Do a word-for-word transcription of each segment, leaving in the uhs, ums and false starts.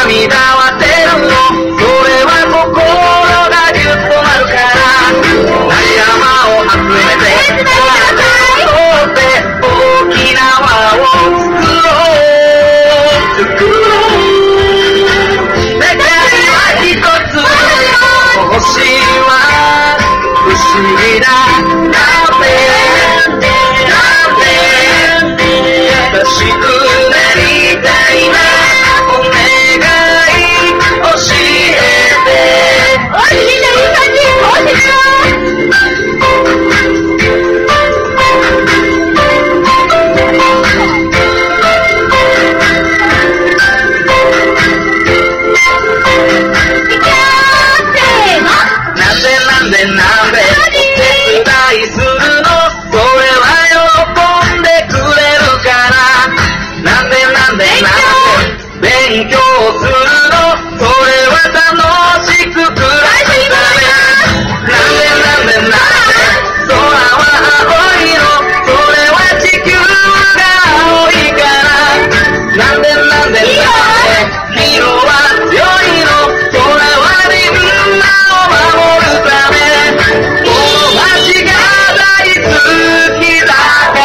涙は出るの、それは心がギュッとなるから。仲間を集めて空を通って沖縄を作ろう作ろう。世界は一つ、星は不思議だなんてなんて優しくなりたいな。お願い教えて。おいしいね、いい感じ。おいしいよ。なんでなんでなんでお手伝いするの、それは喜んでくれるから。なんでなんでなんで勉強するの、それは楽しく暮らすため。なんでなんでなんで空は青いの、それは地球が青いから。なんでなんでなんで色は強いの、それはみんなを守るため。この街が大好きだから。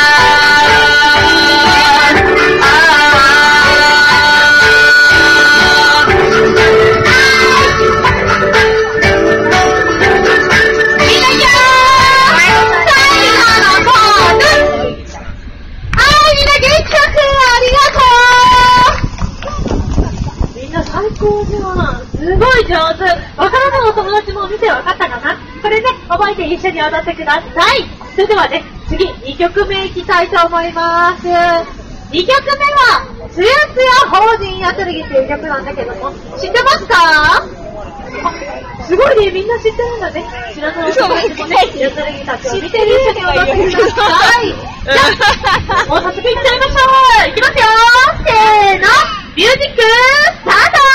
すごい上手。わからないお友達も見てわかったかな。これね、覚えて一緒に踊ってください。それではね、次にきょくめいきたいと思います。にきょくめはつやつや法人やつるぎっていう曲なんだけども、知ってますか？すごいね、みんな知ってるんだね。知らないお友達もね、やつるぎたちを見て一緒に踊ってください。じゃあ、もう早速いっちゃいましょう。いきますよ。せーの、ミュージックスタート。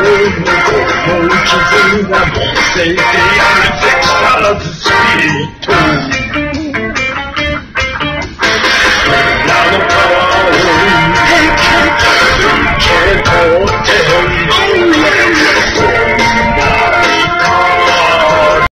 Say they are the extra of the street.